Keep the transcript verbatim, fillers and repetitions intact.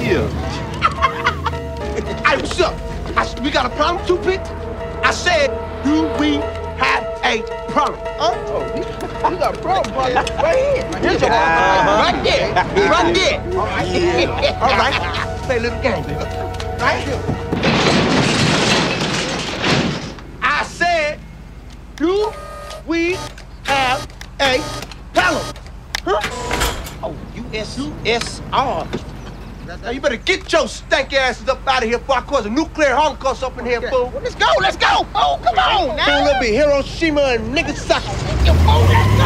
Yeah. Hey, what's up? I, we got a problem, Two-Pick? I said, do we have a problem? Huh? Oh, you, you got a problem, brother. Right here. Here's your problem. Right there. Right there. All right. Yeah. All right. Play a little game, baby. Right here. I said, do we have a problem? Huh? Oh, U S S R. Now you better get your stank asses up out of here before I cause a nuclear holocaust up in here, fool. Well, let's go, let's go. Oh, come on now. Do a little bit Hiroshima and Nagasaki. Oh, let's go.